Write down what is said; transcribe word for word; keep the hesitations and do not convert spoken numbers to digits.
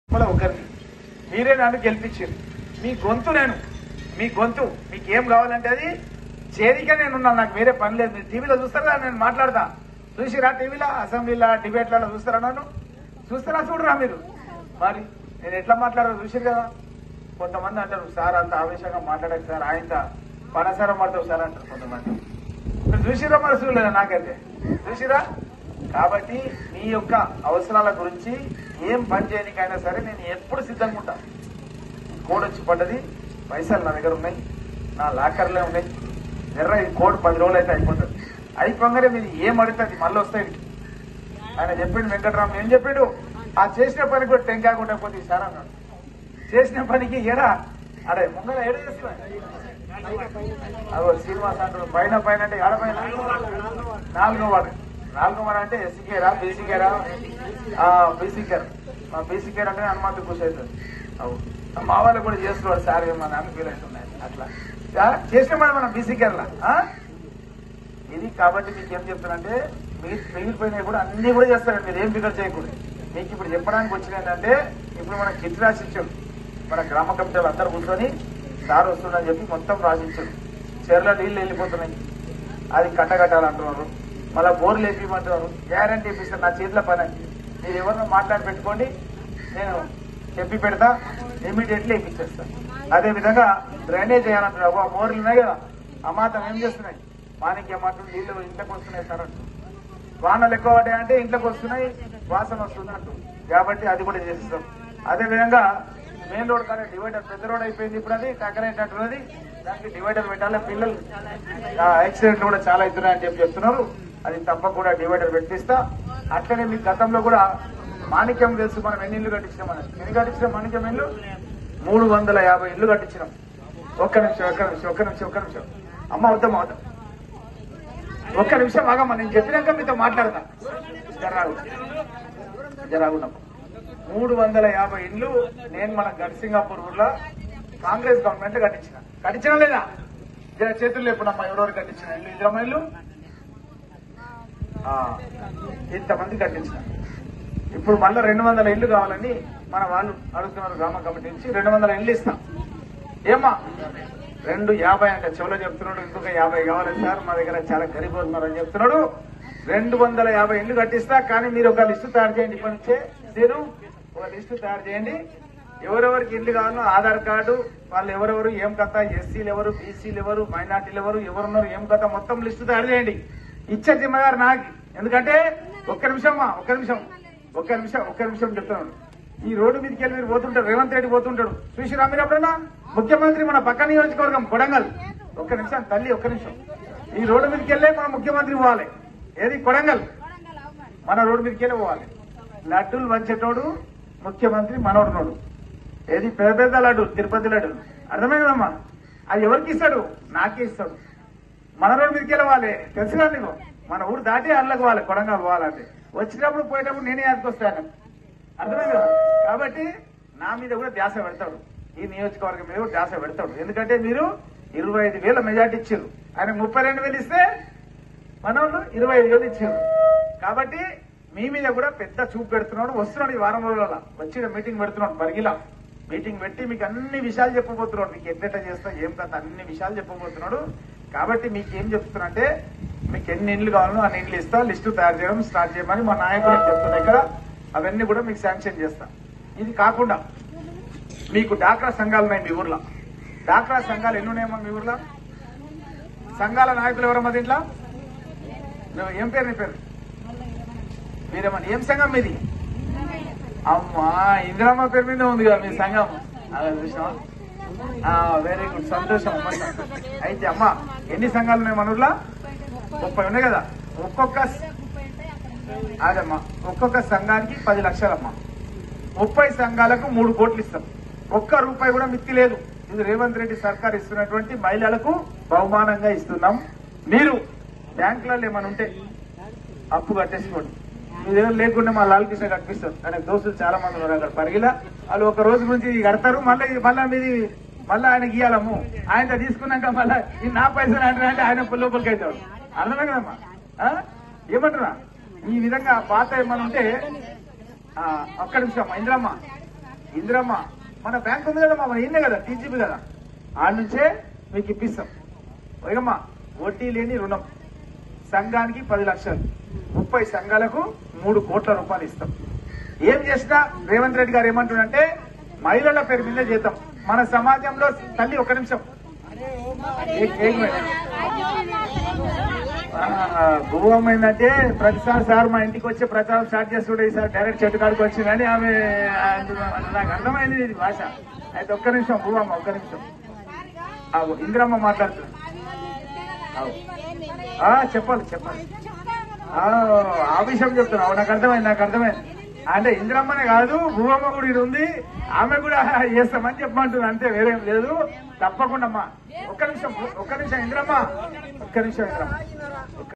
ఒకరిని మీరే నన్ను గెలిపించారు. మీ గొంతు నేను మీ గొంతు మీకు ఏం కావాలంటే అది చేరిక నేనున్నాను. నాకు వేరే పని లేదు. మీరు టీవీలో చూస్తారా? నేను మాట్లాడతా. చూసిరా టీవీలో, అసెంబ్లీలో, డిబేట్లలో చూస్తారా? నన్ను చూస్తారా? చూడరా మీరు? మరి నేను ఎట్లా మాట్లాడారో చూసారు కదా. కొంతమంది అంటారు సార్ అంత ఆవేశంగా మాట్లాడక సార్, ఆయన పనసారం పడతావు సార్ అంటారు కొంతమంది. మీరు చూసిరా? మరి చూడలేదా? నాకైతే చూసిరా. కాబట్టి మీ యొక్క అవసరాల గురించి ఏం పని చేయడానికైనా సరే నేను ఎప్పుడు సిద్ధంగా ఉంటాను. కోడ్ వచ్చి పడ్డది, పైసలు నా దగ్గర ఉన్నాయి, నా లాకర్లే ఉన్నాయి. ఎర్ర ఈ కోడ్ పది రోజులు అయితే అయిపోతుంది. అయిపోగానే మీరు ఏం అడుగుతుంది మళ్ళీ వస్తాయి. ఆయన చెప్పిండు వెంకటరామ్ ఏం చెప్పిండు, ఆ చేసిన పని కూడా టెంకాయ కొట్టకపోతే సార్ అన్నాడు. చేసిన పనికి ఎడా అడే ముంగల ఏడ చేస్తున్నా అదో శ్రీనివాస్ అంటారు. పైన పైన అంటే ఏడ పైన నాలుగో వాడు నాలుగో వాడు అంటే ఎస్సీ కేరా బీసీ కేరా బీసీ కేర్ మా బీసీ కేర్ అంటే అనుమతి ఖుషి అవుతుంది. అవును మా వాళ్ళు కూడా చేస్తున్నాడు సార్ ఏమన్నా అని ఫీల్ అవుతున్నాయి. అట్లా చేసిన మనం మనం బీసీ కేర్లా ఇది. కాబట్టి మీకు ఏం చెప్తానంటే మీరు మిగిలిపోయినవి కూడా అన్ని కూడా చేస్తారండి. మీరు ఏం ఫిగర్ చేయకూడదు. మీకు ఇప్పుడు చెప్పడానికి వచ్చిన ఏంటంటే ఇప్పుడు మనం కిట్ రాసిచ్చాడు. మన గ్రామ కమిటీలు అందరూ కూర్చొని సార్ వస్తుందని చెప్పి మొత్తం రాసిచ్చాడు. చెర్ల నీళ్ళు వెళ్ళిపోతున్నాయి, అది కట్టగట్టాలంటున్నారు. మళ్ళీ బోర్లు వేపిమంటున్నారు. గ్యారంటీ ఇప్పిస్తారు. నా చేతిలో పని. మీరు ఎవరినో మాట్లాడి పెట్టుకోండి, నేను చెప్పి పెడతా, ఇమీడియట్లీ ఇప్పించేస్తాను. అదే విధంగా డ్రైనేజ్ చేయాలంటున్నారు. ఆ బోర్లు ఉన్నాయి కదా, అమాతం ఏం చేస్తున్నాయి, మానికి మాత్రం నీళ్లు ఇంట్లోకి వస్తున్నాయి సార్ అంటూ. వానలు ఎక్కువ పడ్డాయంటే ఇంట్లోకి వస్తున్నాయి, వాసన వస్తుంది అంటూ. కాబట్టి అది కూడా చేసిస్తాం. అదే విధంగా మెయిన్ రోడ్ కానీ డివైడర్ పెద్ద రోడ్ అయిపోయింది. ఇప్పుడు అది టక్కరైనట్టున్నది, దానికి డివైడర్ పెట్టాలి. పిల్లలు యాక్సిడెంట్లు కూడా చాలా అవుతున్నాయని చెప్పి చెప్తున్నారు. అది తప్పకుండా డివైడర్ పెట్టిస్తా. అట్లనే మీకు గతంలో కూడా మాణిక్యం తెలుసు, మనం ఎన్ని ఇల్లు కట్టించినాం. మనం ఎన్ని కట్టించినాం మాణిక్యం ఇల్లు? మూడు వందల యాభై ఇల్లు కట్టించినాం. ఒక్క నిమిషం ఒక్క నిమిషం ఒక్క నిమిషం ఒక్క నిమిషం అమ్మ వద్దాం అవుతాం ఒక్క నిమిషం ఆగమ్మ. నేను చెప్పినాక మీతో మాట్లాడతా. జరాగు జరాగున్నాం. మూడు వందల యాభై ఇండ్లు నేను మన గడ్సింగాపూర్ ఊర్లో కాంగ్రెస్ గవర్నమెంట్ కట్టించిన. కట్టించిన లేదా? చేతుల్లో ఎప్పుడమ్మా ఎవరెవరు కట్టించిన ఇల్లు? ఇద్దరమ్మ ఇల్లు ఇంతమంది కట్టించిన. ఇప్పుడు మళ్ళీ రెండు వందల ఇల్లు కావాలని మన వాళ్ళు అడుగుతున్నారు. గ్రామ కమిటీ నుంచి రెండు వందల ఇల్లు ఇస్తాం. ఏమ్మా రెండు యాభై అంటే చెవులో చెప్తున్నాడు. ఇంకొక యాభై కావాలని సార్, మా దగ్గర చాలా గరీబ్ ఉన్నారని చెప్తున్నాడు. రెండు వందల యాభై ఇల్లు కట్టిస్తా. కానీ మీరు ఒక లిస్టు తయారు చేయండి. ఇప్పటి నుంచే నేను ఒక లిస్టు తయారు చేయండి. ఎవరెవరికి ఇల్లు కావాలో ఆధార్ కార్డు, వాళ్ళు ఎవరెవరు ఏం కథ, ఎస్సీలు ఎవరు, బీసీలు ఎవరు, మైనార్టీలు ఎవరు, ఎవరున్నారు ఏం కథ, మొత్తం లిస్టు తయారు చేయండి. ఇచ్చే జిమ్మగారు నాకు. ఎందుకంటే ఒక్క నిమిషం ఒక్క నిమిషం ఒక్క నిమిషం ఒక్క నిమిషం చెప్తున్నాడు. ఈ రోడ్డు మీదకి వెళ్ళి మీరు పోతుంటారు, రేవంత్ రెడ్డి పోతుంటాడు, చూసిరా మీరు ఎప్పుడన్నా? ముఖ్యమంత్రి మన పక్క నియోజకవర్గం కొడంగల్. ఒక్క నిమిషం తల్లి ఒక్క నిమిషం. ఈ రోడ్డు మీదకి వెళ్ళే మన ముఖ్యమంత్రి పోవాలి. ఏది? కొడంగల్. మన రోడ్డు మీదకి వెళ్ళి పోవాలి. లడ్డూలు వంచేటోడు ముఖ్యమంత్రి మనోడునోడు. ఏది? పెద్ద పెద్ద లడ్డు, తిరుపతి లడ్డు. అర్థమైందమ్మా? అది ఎవరికి ఇస్తాడు? నాకే ఇస్తాడు. మన రోడ్డు మీదకి వెళ్ళవాలి. తెలుసుగా నీకు? మన ఊరు దాటి అల్లకు పోవాలి, కొడంగల్ పోవాలంటే. వచ్చినప్పుడు పోయేటప్పుడు నేనే యాదకొస్తాను. అర్థమైంది కదా? కాబట్టి నా మీద కూడా ధ్యాస పెడతాడు. ఈ నియోజకవర్గం మీద కూడా ధ్యాస పెడతాడు. ఎందుకంటే మీరు ఇరవై ఐదు వేల మెజార్టీ ఇచ్చారు. ఆయన ముప్పై రెండు వేలు ఇస్తే మన వాళ్ళు ఇరవై ఐదు వేలు ఇచ్చారు. కాబట్టి మీ మీద కూడా పెద్ద చూపు పెడుతున్నాడు. వస్తున్నాడు ఈ వారం రోజుల వచ్చి మీటింగ్ పెడుతున్నాడు. పరిగిలా మీటింగ్ పెట్టి మీకు అన్ని విషయాలు చెప్పబోతున్నాడు. మీకు ఎట్లెట్ట చేస్తా ఏం కథ అన్ని విషయాలు చెప్పబోతున్నాడు. కాబట్టి మీకు ఏం చెప్తున్నా, మీకు ఎన్ని ఇండ్లు కావాలో అన్ని ఇండ్లు ఇస్తా. లిస్టు తయారు చేయడం స్టార్ట్ చేయమని మా నాయకులకు చెప్తున్నా. ఇక్కడ అవన్నీ కూడా మీకు శాంక్షన్ చేస్తా. ఇది కాకుండా మీకు డాక్రా సంఘాలు ఉన్నాయి మీ ఊర్లో. డాక్రా సంఘాలు ఎన్ని ఉన్నాయమ్మా మీ ఊర్లో? సంఘాల నాయకులు ఎవరమ్మా దీంట్లో? నువ్వు ఏం పేరు? నీ పేరు మీరేమన్నా ఏం సంఘం మీది? అమ్మా ఇందిరమ్మ పేరు మీద ఉంది కదా మీ సంఘం. అలా చూసావా? వెరీ గుడ్, సంతోషం. అయితే అమ్మా ఎన్ని సంఘాలు ఉన్నాయి మన ఊర్లో? ముప్పై ఉన్నాయి కదా. ఒక్కొక్క అదమ్మా ఒక్కొక్క సంఘానికి పది లక్షలమ్మా. ముప్పై సంఘాలకు మూడు కోట్లు ఇస్తాం. ఒక్క రూపాయి కూడా మిత్తి లేదు. ఇది రేవంత్ రెడ్డి సర్కార్ ఇస్తున్నటువంటి మహిళలకు బహుమానంగా ఇస్తున్నాం. మీరు బ్యాంకులలో ఏమైనా ఉంటే అప్పు కట్టేసుకోండి. మీ దగ్గర లేకుండా మా లాల్ కృష్ణ కట్టిస్తారు. ఆయన దోస్తులు చాలా మంది ఉన్నారు అక్కడ పరిగిలా. వాళ్ళు ఒక రోజు గురించి కడతారు, మళ్ళీ మళ్ళా మీది మళ్ళీ ఆయనకి ఇయ్యాలము. ఆయన తీసుకున్నాక మళ్ళీ ఈ నా పైసలు అంటే ఆయన లోపలికి అవుతాడు. అర్థమే కదమ్మా? ఏమంటున్నా? ఈ విధంగా పాత ఏమన్నా ఉంటే ఒక్క నిమిషం ఇంద్రమ్మ ఇందిరమ్మ మన బ్యాంక్ ఉంది కదా మన ఇన్నే కదా టీజీపీ కదా ఆడ నుంచే మీకు ఇప్పిస్తాం. ఇకమ్మా వడ్డీ లేని రుణం సంఘానికి పది లక్షలు ముప్పై సంఘాలకు మూడు కోట్ల రూపాయలు ఇస్తాం. ఏం చేసినా రేవంత్ రెడ్డి గారు ఏమంటున్నారంటే మహిళల పేరు మీద చేద్దాం. మన సమాజంలో తల్లి ఒక నిమిషం భూవం ఏంటంటే ప్రతిసారి సార్ మా ఇంటికి వచ్చే ప్రచారం స్టార్ట్ చేస్తుంటే సార్ డైరెక్ట్ చెట్టు కాడికి వచ్చిందని ఆమె నాకు అర్థమైంది ఇది భాష. అయితే ఒక్క నిమిషం భూవమ్మ ఒక్క నిమిషం ఇందిరమ్మ మాట్లాడుతున్నా చెప్పాలి చెప్పాలి ఆ విషయం చెప్తున్నావు నాకు అర్థమైంది నాకు అర్థమైంది అంటే ఇందిరమ్మనే కాదు భూవమ్మ కూడా ఇది ఉంది ఆమె కూడా చేస్తామని చెప్పమంటుంది అంతే వేరేం లేదు. తప్పకుండా అమ్మా ఒక్క నిమిషం ఒక్క నిమిషం ఇందిరమ్మ ఒక్క నిమిషం ఇందిరమ్మ